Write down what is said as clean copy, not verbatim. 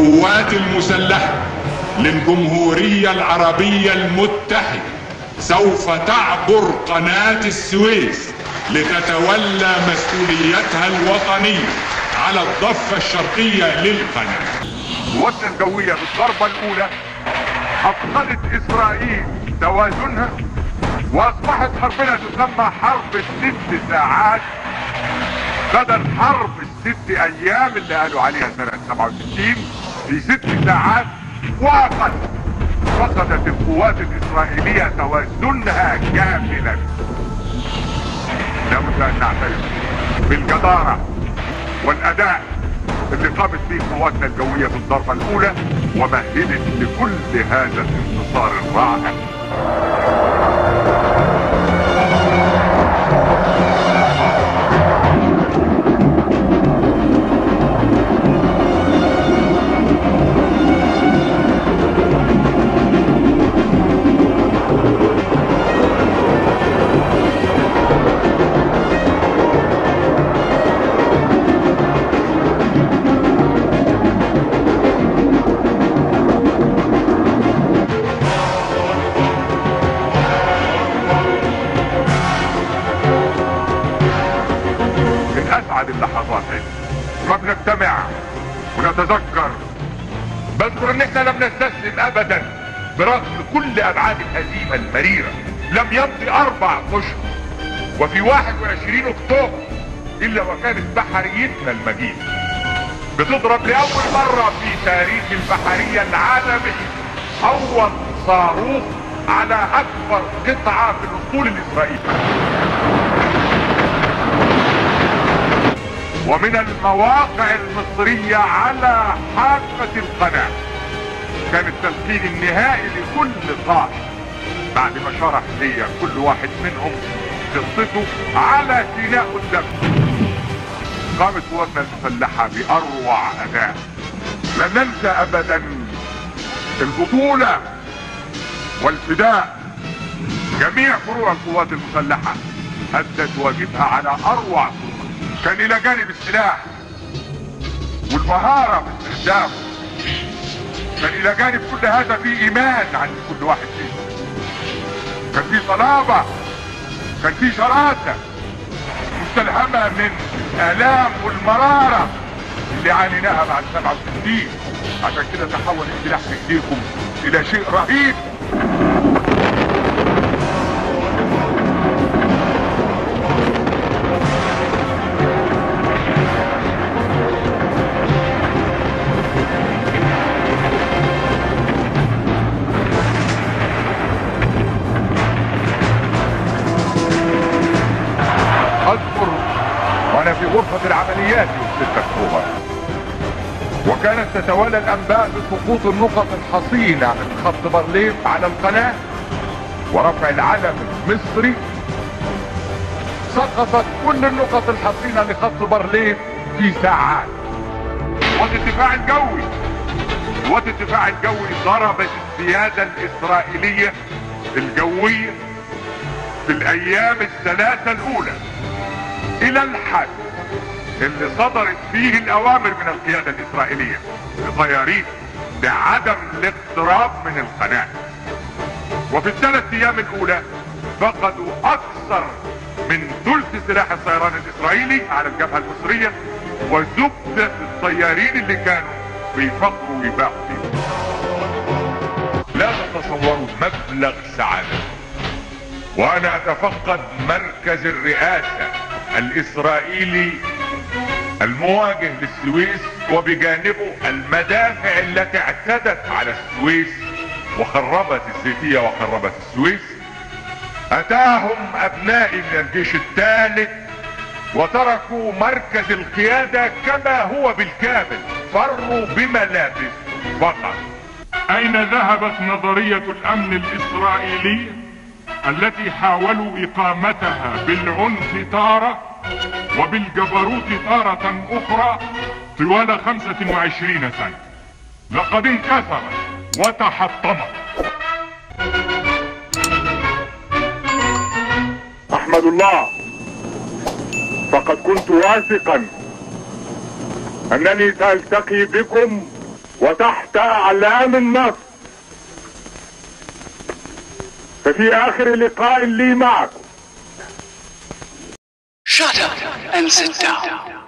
القوات المسلحة للجمهورية العربية المتحدة سوف تعبر قناة السويس لتتولى مسؤوليتها الوطنية على الضفة الشرقية للقناة. قواتنا الجوية بالضربة الأولى أفقدت إسرائيل توازنها، وأصبحت حربنا تسمى حرب الست ساعات بدل حرب الست أيام اللي قالوا عليها سنة 67. في 6 ساعات فقدت القوات الإسرائيلية توازنها كاملا. لابد أن نعترف بالجدارة والأداء اللي قامت به قواتنا الجوية في الضربة الأولى ومهدت لكل هذا الانتصار الرائع. اللحظات ما بنجتمع ونتذكر، بذكر ان احنا لم نستسلم ابدا برغم كل ابعاد الهزيمة المريرة. لم يمضي 4 اشهر وفي 21 اكتوبر الا وكانت بحريتنا المجيدة بتضرب لاول مرة في تاريخ البحرية العالمي اول صاروخ على اكبر قطعة في الاسطول الاسرائيلي. ومن المواقع المصرية على حافة القناة كان التسجيل النهائي لكل قائد بعد ما شرح لي كل واحد منهم قصته على سيناء الدم. قامت قواتنا المسلحة بأروع أداء. لن ننسى أبدا البطولة والفداء. جميع فروع القوات المسلحة أدت واجبها على أروع صورة. كان الى جانب السلاح والمهارة في استخدامه، كان الى جانب كل هذا في ايمان عند كل واحد فيهم، كان في صلابة، كان في شراسة مستلهمة من الآلام والمرارة اللي عانيناها بعد 67. عشان كده تحول السلاح في ايديكم الى شيء رهيب. اذكر وانا في غرفة العمليات يوم 6 اكتوبر وكانت تتوالى الانباء بسقوط النقط الحصينة من خط بارليف على القناة ورفع العلم المصري. سقطت كل النقط الحصينة لخط بارليف في ساعات. قوات الدفاع الجوي ضربت السيادة الاسرائيلية الجوية في الايام ال3 الاولى الى الحد اللي صدرت فيه الاوامر من القيادة الاسرائيلية لطيارين بعدم الاقتراب من القناة. وفي ال3 ايام الاولى فقدوا اكثر من ثلث سلاح الطيران الاسرائيلي على الجبهة المصرية وزبدة الطيارين اللي كانوا بيفكروا ويباعوا فيه. لا تتصوروا مبلغ سعادة وانا اتفقد مركز الرئاسة الاسرائيلي المواجه للسويس وبجانبه المدافع التي اعتدت على السويس وخربت الزيتية وخربت السويس. اتاهم ابنائي من الجيش الثالث وتركوا مركز القيادة كما هو بالكامل، فروا بملابس فقط. اين ذهبت نظرية الامن الاسرائيلي التي حاولوا اقامتها بالعنف تارة وبالجبروت تارة اخرى طوال 25 سنة؟ لقد انكسرت وتحطمت. احمد الله، فقد كنت واثقا انني سالتقي بكم وتحت اعلام النصر. ففي اخر لقاء لي معكم Shut up and sit down.